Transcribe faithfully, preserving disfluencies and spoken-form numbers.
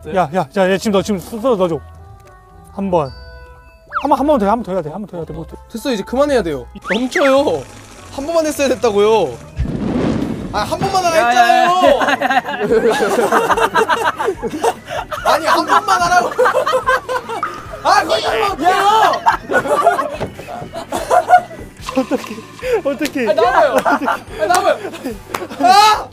야, 야, 야, 얘 지금 너 지금 스스로 넣어줘. 한 번. 한 번, 한 번 더, 한 번 더 해야 돼. 한 번 더 해야 돼. 뭐, 됐어, 이제 그만해야 돼요. 넘쳐요. 한 번만 했어야 됐다고요. 아, 한 번만 하라 했잖아요. 아니, 한 번만 하라고. 아, 거기 하면 어떡해요? 어떡해, 어떡해. 아, 나와요. 아, 나와요. 아!